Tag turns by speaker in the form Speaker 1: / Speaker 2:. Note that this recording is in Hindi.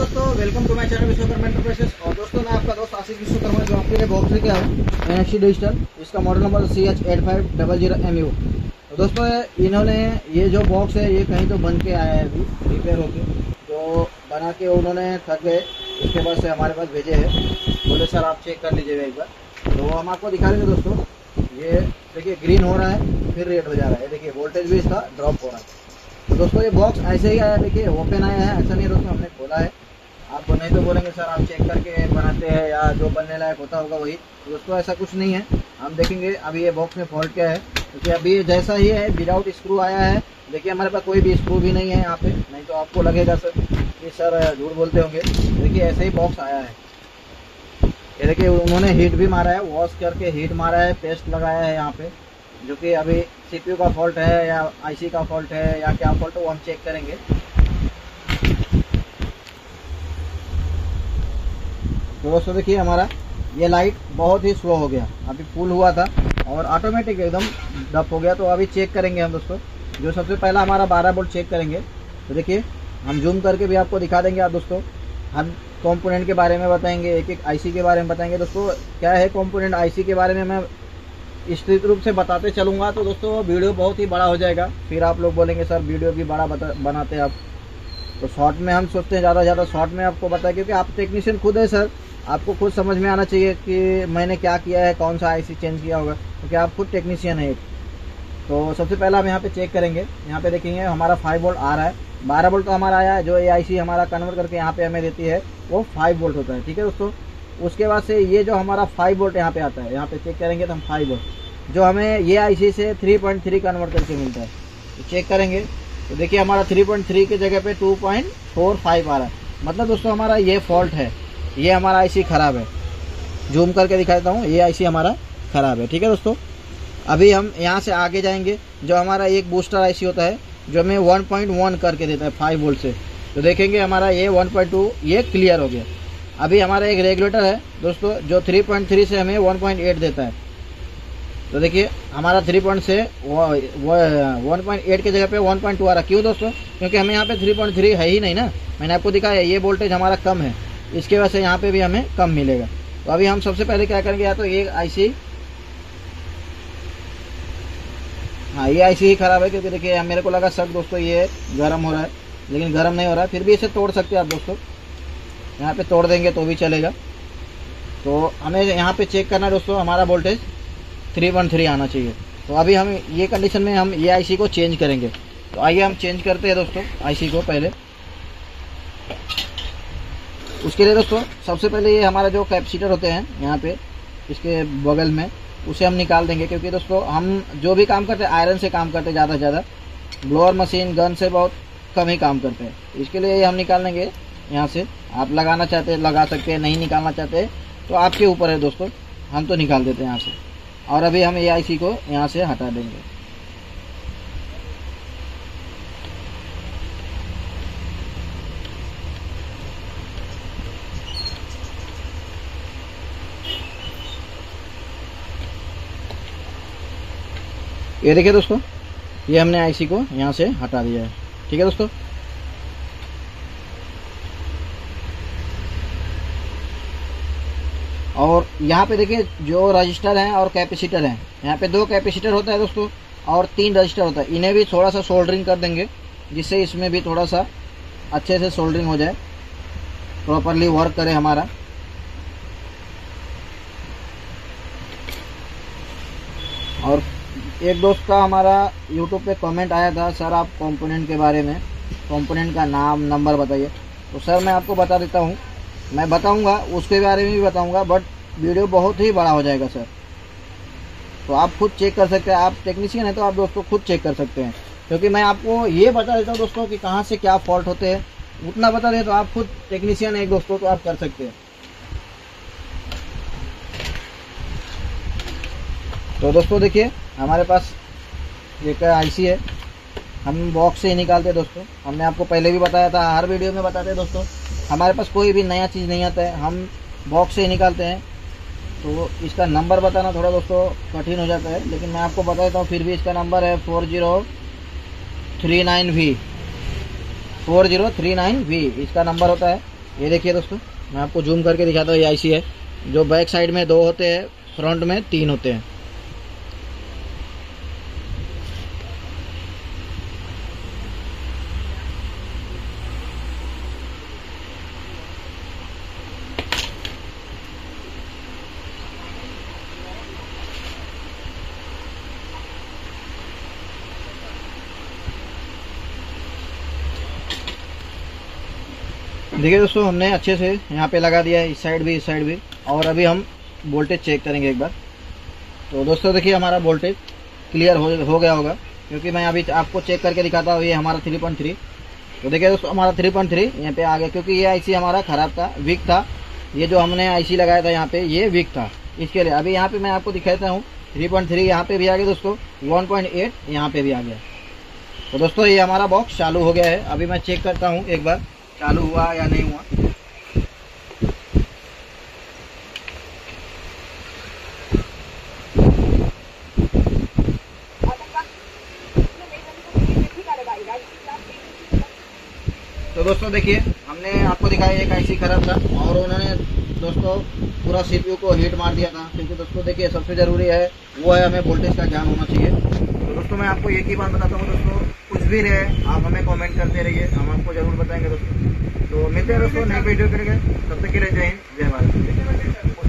Speaker 1: दोस्तों, welcome to my channel Vishwakarma enterprises. और दोस्तों, मैं आपका दोस्त आशीष विश्वकर्मा जो आपके लिए बॉक्स लेके आया हूँ NXT डिजिटल। इसका मॉडल नंबर CH8500MU। तो दोस्तों, इन्होंने ये जो बॉक्स है ये कहीं तो बन के आया है, अभी रिपेयर होके, तो बना के उन्होंने थक गए, इसके बाद से हमारे पास भेजे हैं। बोले सर आप चेक कर लीजिएगा एक बार। तो हम आपको दिखा देंगे दोस्तों। ये देखिए ग्रीन हो रहा है, फिर रेड हो जा रहा है। देखिए वोल्टेज भी इसका ड्रॉप हो रहा है। तो दोस्तों, ये बॉक्स ऐसे ही आया, देखिए ओपन आया है, ऐसा नहीं दोस्तों हमने खोला है। आप नहीं तो बोलेंगे सर आप चेक करके बनाते हैं या जो बनने लायक होता होगा वही। तो दोस्तों ऐसा कुछ नहीं है, हम देखेंगे अभी ये बॉक्स में फॉल्ट क्या है। क्योंकि अभी जैसा ही है विदाउट स्क्रू आया है। देखिए हमारे पास कोई भी स्क्रू भी नहीं है यहाँ पे, नहीं तो आपको लगेगा सर कि सर झूठ बोलते होंगे। देखिए ऐसे ही बॉक्स आया है। ये देखिए उन्होंने हीट भी मारा है, वॉश करके हीट मारा है, पेस्ट लगाया है यहाँ पे, जो कि अभी CPU का फॉल्ट है या IC का फॉल्ट है या क्या फॉल्ट है वो हम चेक करेंगे। तो दोस्तों देखिए हमारा ये लाइट बहुत ही स्लो हो गया, अभी फुल हुआ था और ऑटोमेटिक एकदम डप हो गया। तो अभी चेक करेंगे हम दोस्तों। जो सबसे पहला हमारा 12 वोल्ट चेक करेंगे। तो देखिए हम जूम करके भी आपको दिखा देंगे। आप दोस्तों हम कंपोनेंट के बारे में बताएंगे, एक एक IC के बारे में बताएंगे। दोस्तों क्या है कंपोनेंट IC के बारे में मैं विस्तृत रूप से बताते चलूँगा, तो दोस्तों वीडियो बहुत ही बड़ा हो जाएगा। फिर आप लोग बोलेंगे सर वीडियो भी बड़ा बनाते हैं आप। तो शॉर्ट में हम सोचते हैं ज़्यादा से ज़्यादा शॉर्ट में आपको बताएं, क्योंकि आप टेक्नीशियन खुद है सर, आपको खुद समझ में आना चाहिए कि मैंने क्या किया है, कौन सा IC चेंज किया होगा, क्योंकि आप खुद टेक्नीशियन है। तो सबसे पहला हम यहाँ पे चेक करेंगे। यहाँ पे देखेंगे हमारा 5 वोल्ट आ रहा है, 12 वोल्ट तो हमारा आया है। जो ये IC हमारा कन्वर्ट करके यहाँ पे हमें देती है वो 5 वोल्ट होता है, ठीक है दोस्तों। उसके बाद से ये जो हमारा 5 वोल्ट यहाँ पे आता है, यहाँ पे चेक करेंगे तो हम 5 वोल्ट जो हमें ये IC से 3.3 कन्वर्ट करके मिलता है। तो चेक करेंगे तो देखिए हमारा 3.3 की जगह पे 2.45 आ रहा है। मतलब दोस्तों हमारा ये फॉल्ट है, ये हमारा IC ख़राब है। जूम करके दिखा देता हूँ, ये IC हमारा ख़राब है, ठीक है दोस्तों। अभी हम यहाँ से आगे जाएंगे। जो हमारा एक बूस्टर IC होता है जो हमें 1.1 करके देता है 5 वोल्ट से, तो देखेंगे हमारा ये 1.2 ये क्लियर हो गया। अभी हमारा एक रेगुलेटर है दोस्तों जो 3.3 से हमें 1.8 देता है। तो देखिए हमारा 3 से 1.8 की जगह पे 1.2 आ रहा। क्यों दोस्तों? क्योंकि हमें यहाँ पे 3.3 है ही नहीं ना। मैंने आपको दिखाया ये वोल्टेज हमारा कम है, इसके वजह से यहाँ पे भी हमें कम मिलेगा। तो अभी हम सबसे पहले क्या करेंगे, या तो ये IC, हाँ ये IC ही ख़राब है। क्योंकि देखिए मेरे को लगा सर दोस्तों ये गर्म हो रहा है, लेकिन गर्म नहीं हो रहा है। फिर भी इसे तोड़ सकते हैं आप दोस्तों, यहाँ पे तोड़ देंगे तो भी चलेगा। तो हमें यहाँ पे चेक करना है दोस्तों, हमारा वोल्टेज 3.3 आना चाहिए। तो अभी हम ये कंडीशन में हम ये IC को चेंज करेंगे। तो आइए हम चेंज करते हैं दोस्तों IC को पहले। उसके लिए दोस्तों सबसे पहले ये हमारा जो कैपेसिटर होते हैं यहाँ पे इसके बगल में, उसे हम निकाल देंगे। क्योंकि दोस्तों हम जो भी काम करते हैं आयरन से काम करते हैं ज़्यादा से ज़्यादा, ब्लोअर मशीन गन से बहुत कम ही काम करते हैं। इसके लिए हम निकाल देंगे यहाँ से। आप लगाना चाहते हैं लगा सकते हैं, नहीं निकालना चाहते तो आपके ऊपर है दोस्तों। हम तो निकाल देते हैं यहाँ से। और अभी हम ये IC को यहाँ से हटा देंगे। ये देखिए दोस्तों, ये हमने IC को यहाँ से हटा दिया है, ठीक है दोस्तों। और यहाँ पे देखिए जो रजिस्टर हैं और कैपेसिटर हैं, यहाँ पे 2 कैपेसिटर होता है दोस्तों और 3 रजिस्टर होता है। इन्हें भी थोड़ा सा सोल्डरिंग कर देंगे, जिससे इसमें भी थोड़ा सा अच्छे से सोल्डरिंग हो जाए, प्रॉपरली वर्क करे हमारा। और एक दोस्त का हमारा यूट्यूब पे कमेंट आया था, सर आप कंपोनेंट के बारे में, कंपोनेंट का नाम नंबर बताइए। तो सर मैं आपको बता देता हूँ, मैं बताऊंगा उसके बारे में भी बताऊंगा, बट वीडियो बहुत ही बड़ा हो जाएगा सर। तो आप खुद चेक कर सकते हैं, आप टेक्नीशियन है तो आप दोस्तों खुद चेक कर सकते हैं। क्योंकि मैं आपको ये बता देता हूँ दोस्तों कि कहाँ से क्या फॉल्ट होते हैं, उतना बता दें तो आप खुद टेक्नीशियन है दोस्तों, तो आप कर सकते हैं। तो दोस्तों देखिए हमारे पास एक IC है, हम बॉक्स से ही निकालते हैं दोस्तों। हमने आपको पहले भी बताया था, हर वीडियो में बताते हैं दोस्तों, हमारे पास कोई भी नया चीज़ नहीं आता है, हम बॉक्स से ही निकालते हैं। तो इसका नंबर बताना थोड़ा दोस्तों कठिन हो जाता है, लेकिन मैं आपको बता देता हूँ। फिर भी इसका नंबर है 4039V, 4039V इसका नंबर होता है। ये देखिए दोस्तों, मैं आपको जूम करके दिखाता हूँ। ये आईसी है, जो बैक साइड में 2 होते हैं, फ्रंट में 3 होते हैं। देखिए दोस्तों, हमने अच्छे से यहाँ पे लगा दिया है, इस साइड भी इस साइड भी। और अभी हम वोल्टेज चेक करेंगे एक बार। तो दोस्तों देखिए, हमारा वोल्टेज क्लियर हो गया होगा, क्योंकि मैं अभी आपको चेक करके दिखाता हूँ। ये हमारा 3.3। तो देखिए दोस्तों, हमारा 3.3 यहाँ पे आ गया, क्योंकि ये आईसी हमारा ख़राब था, वीक था। ये जो हमने आईसी लगाया था यहाँ पे, ये वीक था, इसके लिए। अभी यहाँ पे मैं आपको दिखाता हूँ 3.3 यहाँ पे भी आ गया दोस्तों, 1.8 यहाँ पे भी आ गया। तो दोस्तों, ये हमारा बॉक्स चालू हो गया है। अभी मैं चेक करता हूँ एक बार चालू हुआ या नहीं हुआ। तो दोस्तों देखिए, हमने आपको दिखाया एक आईसी खराब था, और उन्होंने दोस्तों पूरा सीपीयू को हीट मार दिया था। क्योंकि दोस्तों देखिए, सबसे ज़रूरी है वो है हमें वोल्टेज का ज्ञान होना चाहिए। तो दोस्तों, मैं आपको एक ही बात बताता हूँ दोस्तों, कुछ भी रहे आप हमें कमेंट करते रहिए, हम आपको ज़रूर बताएंगे दोस्तों। तो मिलते हैं दोस्तों नए वीडियो करेंगे, तब तक के लिए जय हिंद, जय भारत।